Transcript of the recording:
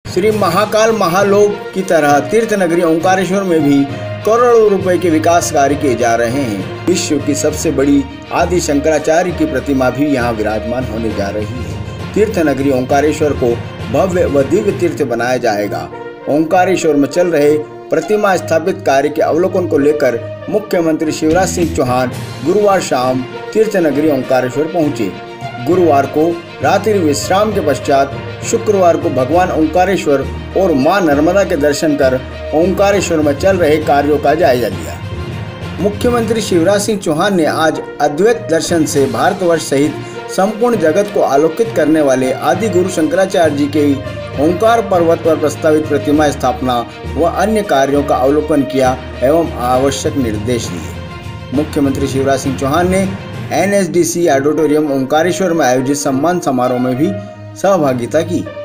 श्री महाकाल महालोक की तरह तीर्थ नगरी ओंकारेश्वर में भी करोड़ों रुपए के विकास कार्य किए जा रहे हैं। विश्व की सबसे बड़ी आदि शंकराचार्य की प्रतिमा भी यहाँ विराजमान होने जा रही है। तीर्थ नगरी ओंकारेश्वर को भव्य व दिव्य तीर्थ बनाया जाएगा। ओंकारेश्वर में चल रहे प्रतिमा स्थापित कार्य के अवलोकन को लेकर मुख्यमंत्री शिवराज सिंह चौहान गुरुवार शाम तीर्थ नगरी ओंकारेश्वर पहुंचे। गुरुवार को रात्रि विश्राम के पश्चात शुक्रवार को भगवान ओंकारेश्वर और मां नर्मदा के दर्शन कर ओंकारेश्वर में चल रहे कार्यों का जायजा लिया। मुख्यमंत्री शिवराज सिंह चौहान ने आज अद्वैत दर्शन से भारतवर्ष सहित संपूर्ण जगत को आलोकित करने वाले आदि गुरु शंकराचार्य जी के ओंकार पर्वत पर प्रस्तावित प्रतिमा स्थापना व अन्य कार्यों का अवलोकन किया एवं आवश्यक निर्देश दिए। मुख्यमंत्री शिवराज सिंह चौहान ने NSDC ऑडिटोरियम ओंकारेश्वर में आयोजित सम्मान समारोह में भी सहभागिता की।